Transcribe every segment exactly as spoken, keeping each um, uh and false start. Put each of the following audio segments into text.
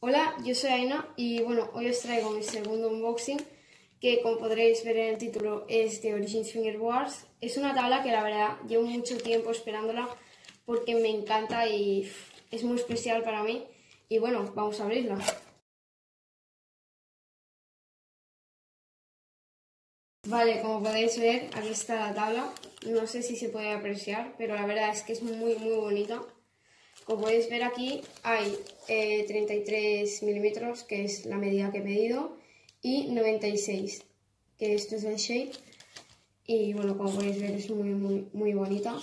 Hola, yo soy Aina y bueno, hoy os traigo mi segundo unboxing que, como podréis ver en el título, es de Origins Fingerboards. Es una tabla que la verdad llevo mucho tiempo esperándola porque me encanta y es muy especial para mí. Y bueno, vamos a abrirla. Vale, como podéis ver, aquí está la tabla. No sé si se puede apreciar, pero la verdad es que es muy muy bonita. Como podéis ver, aquí hay eh, treinta y tres milímetros, que es la medida que he pedido, y noventa y seis, que esto es el shape. Y bueno, como podéis ver, es muy muy muy bonita.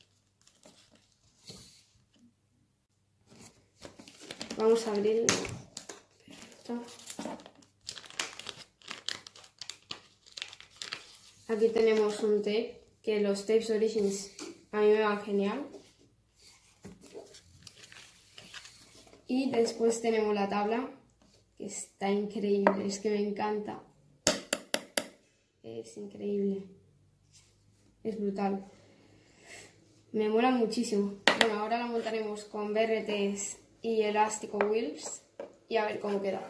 Vamos a abrirla. Aquí tenemos un tape, que los tapes Origins a mí me van genial. Y después tenemos la tabla, que está increíble, es que me encanta. Es increíble. Es brutal. Me mola muchísimo. Bueno, ahora la montaremos con B R Ts y elástico wheels y a ver cómo queda.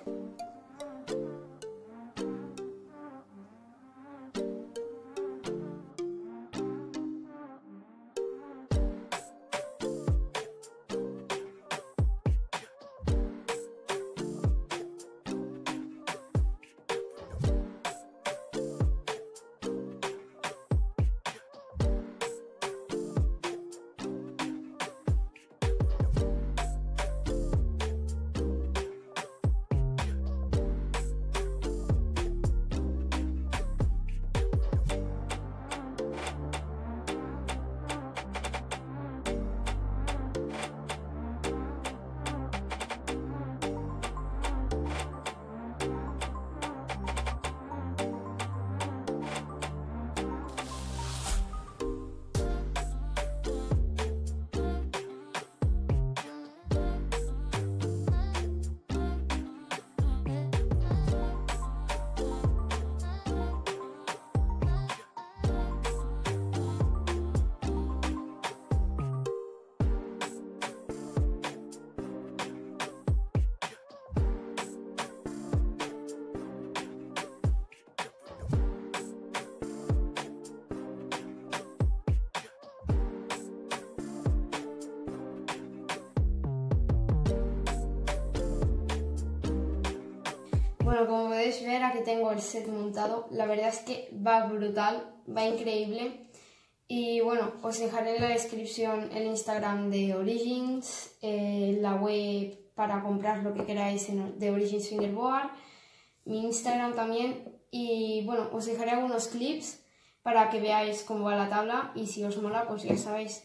Bueno, como podéis ver, aquí tengo el set montado. La verdad es que va brutal, va increíble. Y bueno, os dejaré en la descripción el Instagram de Origins, eh, la web para comprar lo que queráis en, de Origins Fingerboard, mi Instagram también. Y bueno, os dejaré algunos clips para que veáis cómo va la tabla y si os mola, pues ya sabéis.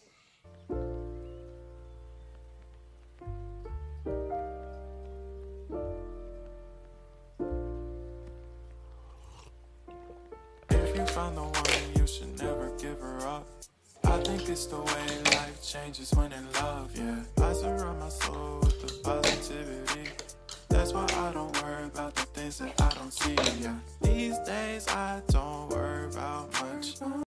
Find the one, you should never give her up. I think it's the way life changes when in love, yeah. I surround my soul with the positivity. That's why I don't worry about the things that I don't see, yeah. These days I don't worry about much.